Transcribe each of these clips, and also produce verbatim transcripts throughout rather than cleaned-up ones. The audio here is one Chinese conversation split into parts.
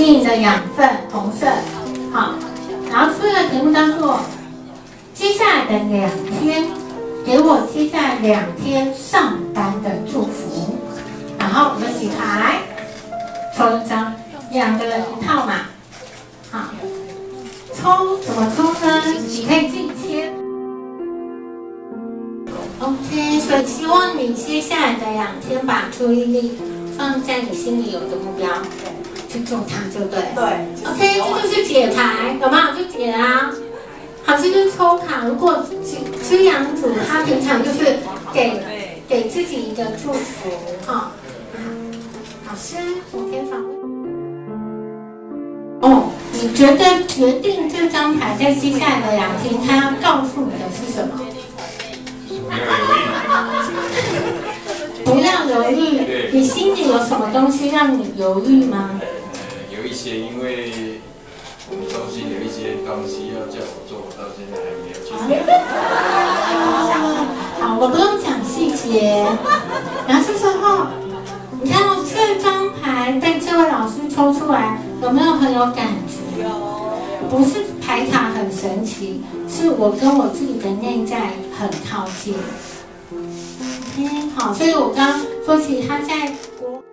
吸引的养分，红色。好，然后出的题目叫做接下来的两天，给我接下来两天上班的祝福。然后我们洗牌，抽一张，两个人一套嘛。好，抽怎么抽呢？你可以自己切。OK， 所以希望你接下来的两天把注意力放在你心里有的目标，去做它，就对。 对。 OK， 这就是解牌，有没有？就解啊。好，这就是抽卡。如果知养组他平常就是给给自己一个祝福，哈、哦。老师，我可以访问。哦，你觉得决定这张牌在接下来的两天，他要告诉你的是什么？不要犹豫。你心里有什么东西让你犹豫吗？ 呃，有一些，因为我们中心有一些东西要叫我做，我到现在还没有去做。 哦，好，我不用讲细节。然后这时候，你看到这张牌被这位老师抽出来，有没有很有感觉？不是牌卡很神奇，是我跟我自己的内在很靠近。OK， 好，所以我刚刚说起他在国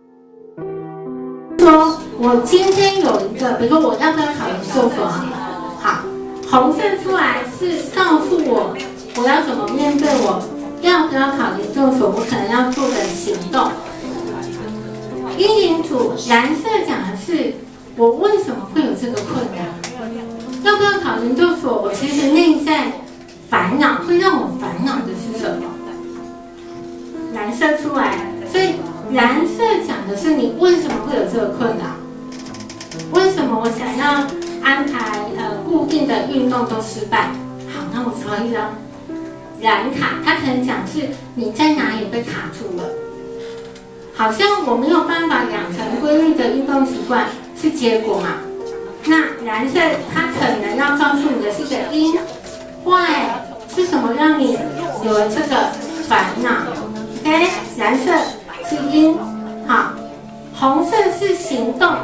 说，我今天有一个，比如说我要不要考研究所啊？好，红色出来是告诉我我要怎么面对我要不要考研究所，我可能要做的行动。阴影组蓝色讲的是我为什么会有这个困难。要不要考研究所？我其实内在烦恼，会让我烦恼的是什么？蓝色出来，所以蓝色讲的是你为什么会有这个困扰？为什么我想要安排呃固定的运动都失败？好，那我抽一张蓝卡，它可能讲是你在哪里被卡住了，好像我没有办法养成规律的运动习惯，是结果嘛？那蓝色它可能要告诉你的是个因，坏是什么让你有了这个烦恼 ？OK， 蓝色是因，好，红色是行动，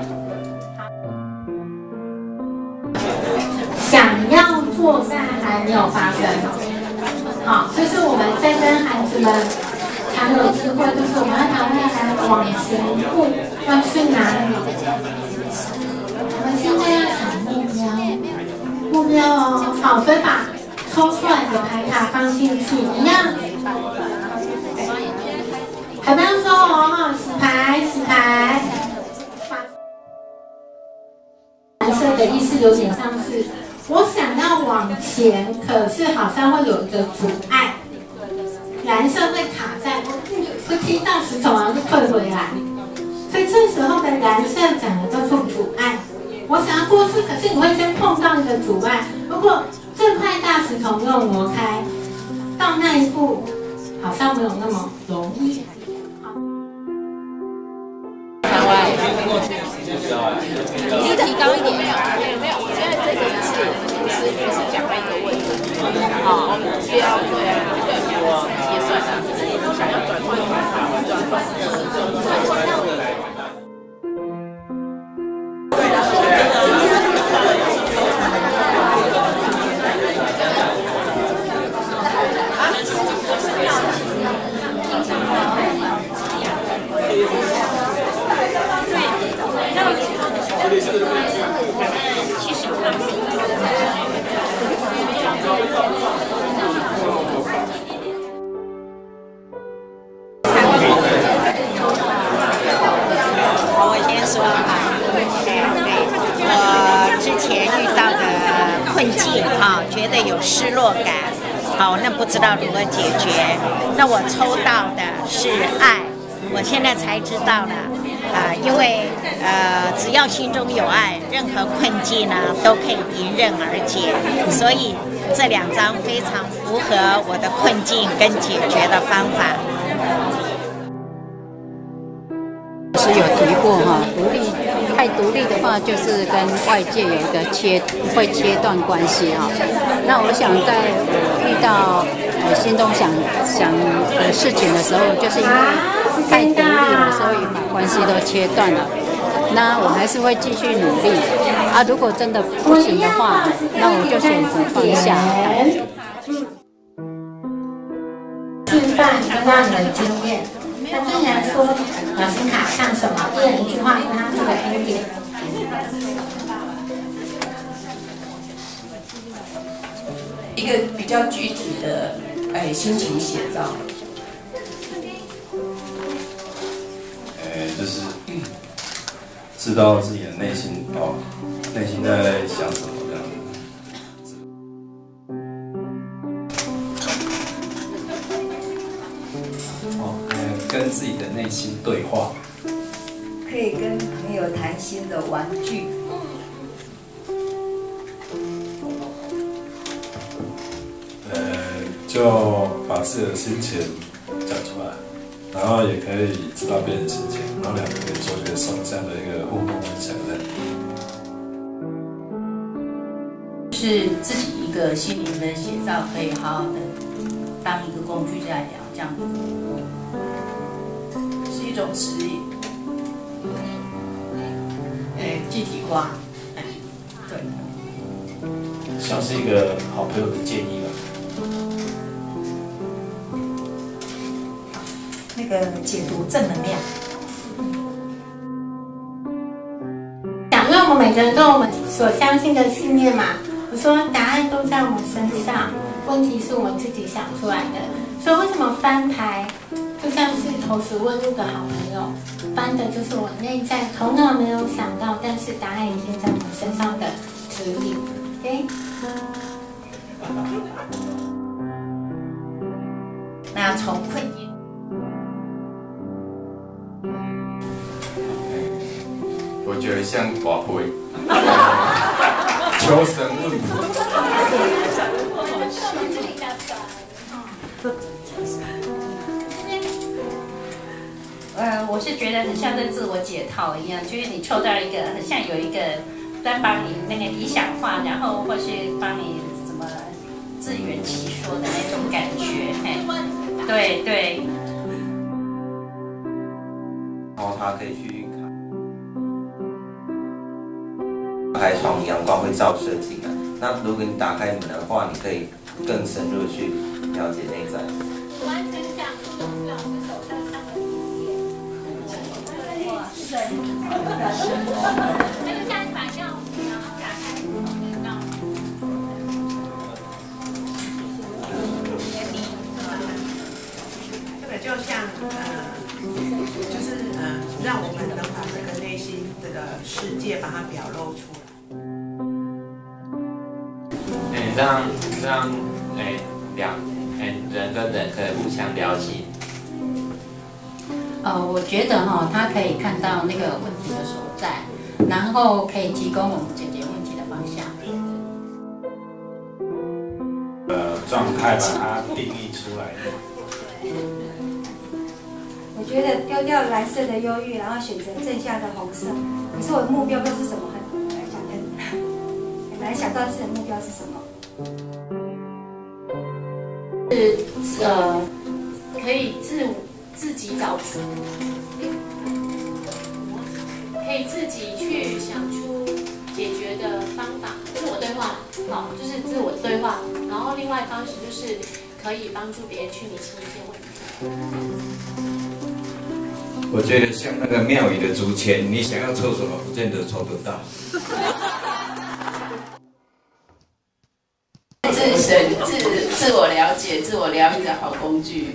想要做但还没有发生。好，就是我们在跟孩子们常有机会，就是我们要谈未来往前步要去哪里。我们现在要想目标，目标哦，好，所以把抽出来的牌卡放进去，一样。还不要收哦，洗牌，洗牌。蓝色的意思有点像是，我想要往前，可是好像会有一个阻碍。蓝色会卡在，会踢到石头，然后就退回来。所以这时候的蓝色讲的叫做阻碍。我想要过去，可是你会先碰到一个阻碍。如果这块大石头没有挪开，到那一步好像没有那么容易。 你提高一点，没有没有没有，我现在这个是不是不是讲到一个问题，好，需要对啊，这个也算是自己想要转换转换。 我先说哈，我之前遇到的困境哈，觉得有失落感，好，那不知道如何解决。那我抽到的是爱，我现在才知道了。啊，因为呃，只要心中有爱，任何困境呢都可以迎刃而解。所以这两张非常符合我的困境跟解决的方法。 是有提过哈，独立太独立的话，就是跟外界有一个切会切断关系哈。那我想在我遇到呃心中想想的事情的时候，就是因为太独立了，所以把关系都切断了。 那我还是会继续努力啊。如果真的不行的话，那我就选择放下。 示范跟到你的经验。那对你来说，老师卡像什么？一人一句话跟他做个 ending。 一个比较具体的哎心情写照。 呃，就是知道自己的内心哦，内心在想什么这样子。 哦，呃，跟自己的内心对话。 可以跟朋友谈心的玩具。 呃，就把自己的事情讲出来，然后也可以知道别人的事情，然后两个可以做一个双向的一个互动分享的。 是自己一个心灵的写照，可以好好的当一个工具在聊，这样子是一种指引。哎，具体化，哎，对， 像是一个好朋友的建议吧。 那个解读正能量。 讲，因为我们每个人都有我们所相信的信念嘛。我说答案都在我们身上，问题是我们自己想出来的。所以为什么翻牌就像是投石问路的好朋友，翻的就是我内在头脑没有想到，但是答案已经在我们身上的指引。OK。 那从困境。 我觉得像寡妇，求神问卜。 呃，我是觉得很像在自我解套一样，就是你抽到一个很像有一个在帮你那个理想化，然后或是帮你怎么自圆其说的那种感觉，嘿，对对。 然后它可以去打开窗，阳光会照射进来。那如果你打开门的话，你可以更深入去了解内在。 完全讲出老师手上上的理念。神，那就像一把钥匙，然后打开不同的道这个就像呃，就是呃，让我们能把这个内心这个世界把它表露出来。 哎，让让哎两哎人跟人可以互相了解。 呃，我觉得哈、哦，他可以看到那个问题的所在，然后可以提供我们解决问题的方向。 呃，状态把它定义出来。 我觉得丢掉蓝色的忧郁，然后选择正向的红色。可是我的目标又是什么？很难想跟，很难想到自己的目标是什么。 是呃，可以自自己找出，可以自己去想出解决的方法，自我对话，好，就是自我对话。然后另外方式就是可以帮助别人去理清一些问题。 我觉得像那个庙宇的竹签，你想要抽什么，不见得抽得到。 自身、自自我了解、自我疗愈的好工具。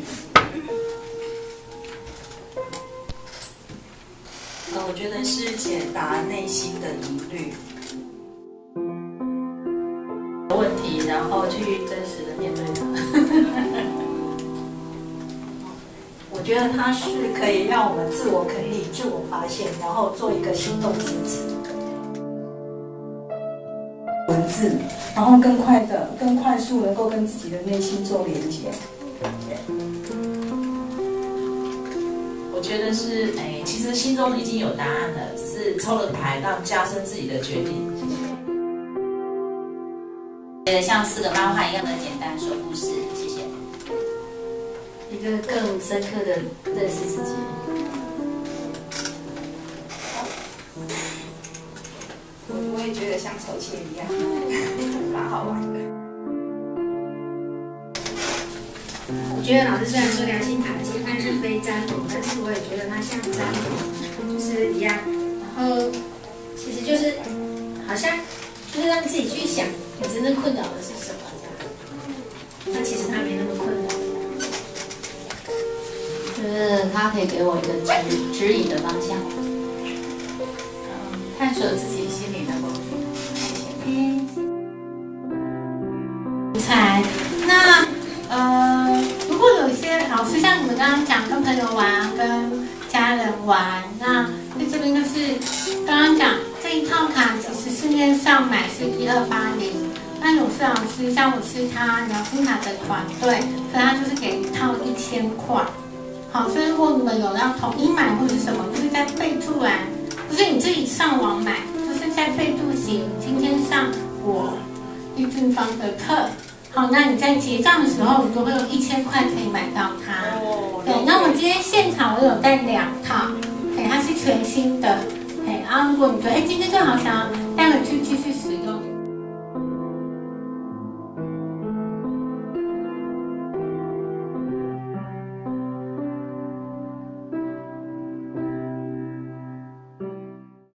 呃，我觉得是解答内心的疑虑。 问题，然后去真实的面对它。 我觉得它是可以让我们自我肯定、自我发现，然后做一个行动支持。文字，然后更快的、更快速能够跟自己的内心做连接。 我觉得是，哎，其实心中已经有答案了，只是抽了牌让加深自己的决定。 觉得像四个漫画一样的简单说故事，谢谢。 一个更深刻的认识自己。 得像抽签一样，蛮好玩的。 我觉得老师虽然说良心塔的心安是非占卜，但是我也觉得它像占卜，就是一样。然后其实就是好像就是让自己去想，你真正困扰的是什么这样。那其实它没那么困扰。 就是它可以给我一个指指引的方向，嗯，探索自己心里的工具。 谢谢。才那呃，如果有一些老师像你们刚刚讲，跟朋友玩，跟家人玩，那在这边就是刚刚讲这一套卡，其实市面上买是一二八零，那有些老师像我是他良心塔的团队，可他就是给一套一千块。好，所以如果你们有要统一买或者什么，就是在备注栏，不是你自己上网买，就是在备注写今天上我易俊芳的课。好，那你在结账的时候，你就会有一千块可以买到它。对，那我今天现场我有带两套，对，它是全新的。对，然后如果你觉得哎今天正好想要带回去继续使用。